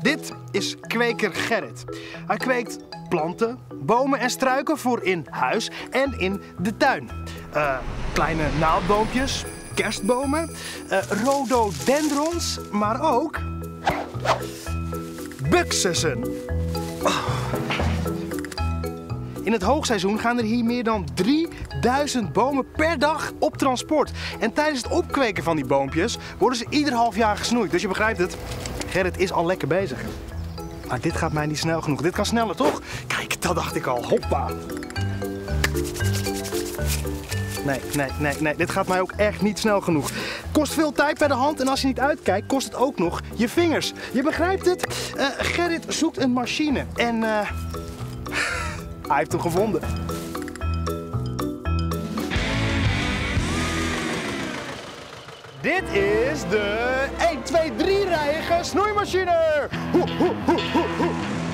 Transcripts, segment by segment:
Dit is kweker Gerrit. Hij kweekt planten, bomen en struiken voor in huis en in de tuin. Kleine naaldboompjes, kerstbomen, rhododendrons, maar ook buxussen. In het hoogseizoen gaan er hier meer dan 3000 bomen per dag op transport. En tijdens het opkweken van die boompjes worden ze ieder half jaar gesnoeid. Dus je begrijpt het, Gerrit is al lekker bezig. Maar dit gaat mij niet snel genoeg. Dit kan sneller, toch? Kijk, dat dacht ik al. Hoppa. Nee. Dit gaat mij ook echt niet snel genoeg. Kost veel tijd bij de hand en als je niet uitkijkt, kost het ook nog je vingers. Je begrijpt het? Gerrit zoekt een machine en hij heeft hem gevonden. Dit is de 1, 2, 3 rijige snoeimachine. Hoe.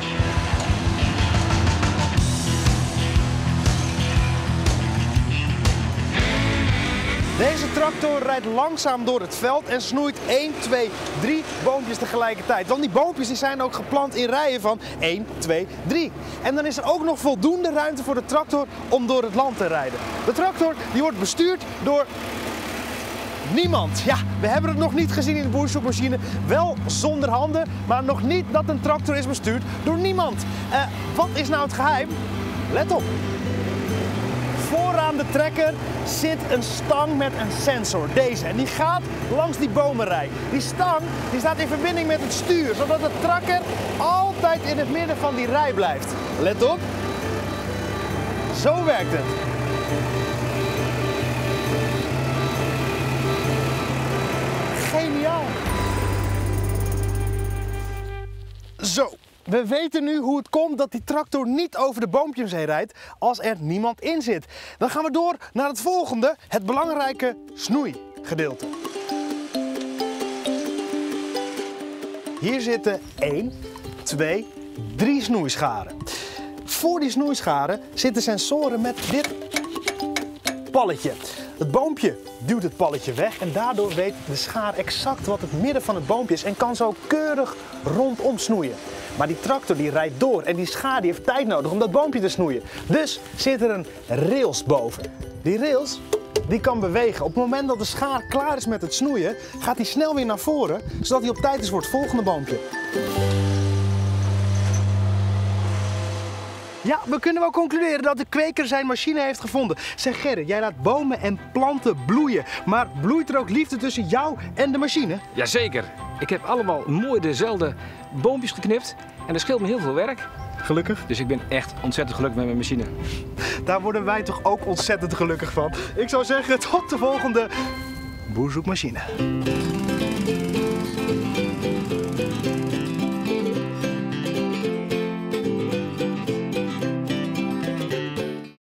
Deze tractor rijdt langzaam door het veld en snoeit 1, 2, 3 boompjes tegelijkertijd. Want die boompjes die zijn ook geplant in rijen van 1, 2, 3. En dan is er ook nog voldoende ruimte voor de tractor om door het land te rijden. De tractor die wordt bestuurd door niemand. Ja, we hebben het nog niet gezien in de boerzoekmachine. Wel zonder handen, maar nog niet dat een tractor is bestuurd door niemand. Wat is nou het geheim? Let op. Vooraan de trekker zit een stang met een sensor, deze. En die gaat langs die bomenrij. Die stang die staat in verbinding met het stuur, zodat de trekker altijd in het midden van die rij blijft. Let op. Zo werkt het. Geniaal. Zo. We weten nu hoe het komt dat die tractor niet over de boompjes heen rijdt als er niemand in zit. Dan gaan we door naar het volgende, het belangrijke snoeigedeelte. Hier zitten 1, 2, 3 snoeischaren. Voor die snoeischaren zitten sensoren met dit palletje. Het boompje duwt het palletje weg en daardoor weet de schaar exact wat het midden van het boompje is en kan zo keurig rondom snoeien. Maar die tractor die rijdt door en die schaar die heeft tijd nodig om dat boompje te snoeien. Dus zit er een rails boven. Die rails die kan bewegen. Op het moment dat de schaar klaar is met het snoeien, gaat hij snel weer naar voren, zodat hij op tijd is voor het volgende boompje. Ja, we kunnen wel concluderen dat de kweker zijn machine heeft gevonden. Zeg Gerrit, jij laat bomen en planten bloeien. Maar bloeit er ook liefde tussen jou en de machine? Jazeker. Ik heb allemaal mooi dezelfde boompjes geknipt. En dat scheelt me heel veel werk. Gelukkig. Dus ik ben echt ontzettend gelukkig met mijn machine. Daar worden wij toch ook ontzettend gelukkig van. Ik zou zeggen, tot de volgende boerzoekmachine.